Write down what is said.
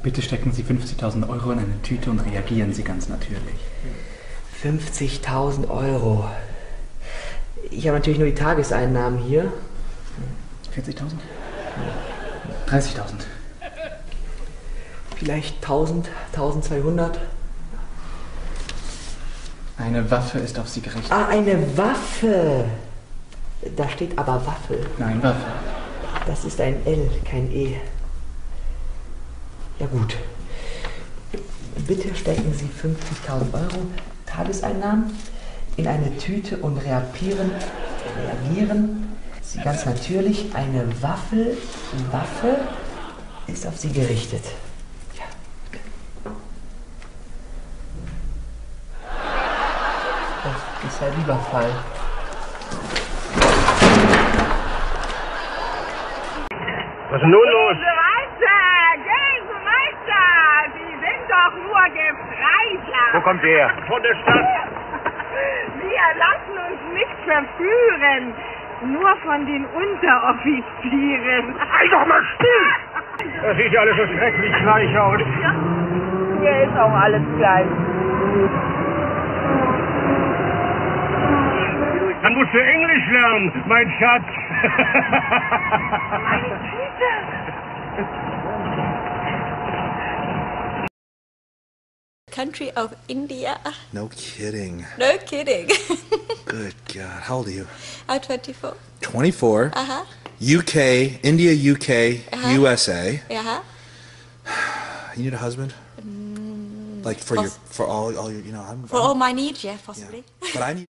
Bitte stecken Sie 50.000 Euro in eine Tüte und reagieren Sie ganz natürlich. 50.000 Euro. Ich habe natürlich nur die Tageseinnahmen hier. 40.000? 30.000. Vielleicht 1.000, 1.200. Eine Waffe ist auf Sie gerichtet. Ah, eine Waffe. Da steht aber Waffel. Nein, Waffe. Das ist ein L, kein E. Ja gut. Bitte stecken Sie 50.000 Euro Tageseinnahmen in eine Tüte und reagieren Sie ganz natürlich. Eine Waffe ist auf Sie gerichtet. Ja. Das ist ein Überfall. Was ist denn nun los? Gehen Sie weiter! Sie sind doch nur Gefreiter! Wo kommt der? Von der Stadt. Wir lassen uns nicht verführen! Nur von den Unteroffizieren! Sei doch mal still! Das sieht ja alles so schrecklich gleich aus. Ja, hier ist auch alles gleich. Dann musst du Englisch lernen, mein Schatz. Meine Tüte! Country of India. No kidding. No kidding. Good God. How old are you? I'm 24. 24. Uh-huh. UK, India, UK, Uh-huh. USA. Yeah. You need a husband? Like for all your, I'm For all my needs, yeah, possibly. yeah. But I need